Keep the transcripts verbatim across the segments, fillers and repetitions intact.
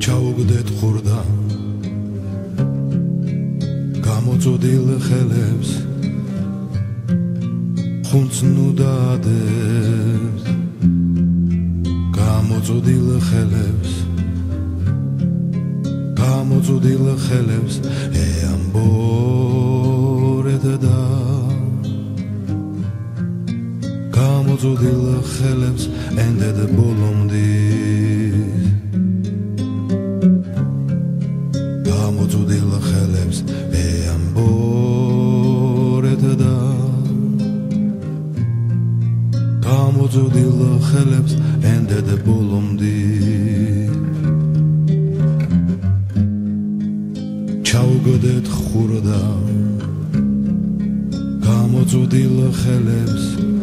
ჩაუგდეთ ხურდა გამოწოდილ ხელებს ხუნც ნუ დაადებს გამოწოდილ ხელებს გამოწოდილ ხელებს ეამბორეთ და გამოწოდილ ხელებს ენდედ ბოლომდე გამოწოდილ ხელებს ეამბორეთ და გამოწოდილ ხელებს ენდედ ბოლომდე ჩაუგდეთ ხურდა გამოწოდილ ხელებს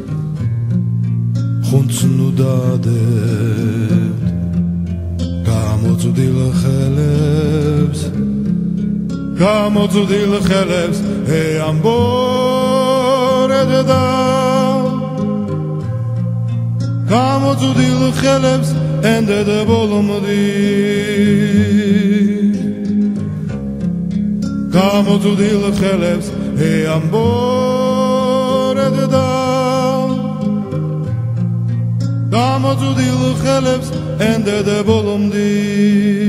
ხუნც ნუ დაადებთ გამოწოდილ ხელებს გამოწოდილ ხელებს ეამბორეთ და გამოწოდილ ხელებს ენდედ ბოლომდე გამოწოდილ ხელებს ეამბორეთ და გამოწოდილ ხელებს ენდედ ბოლომდე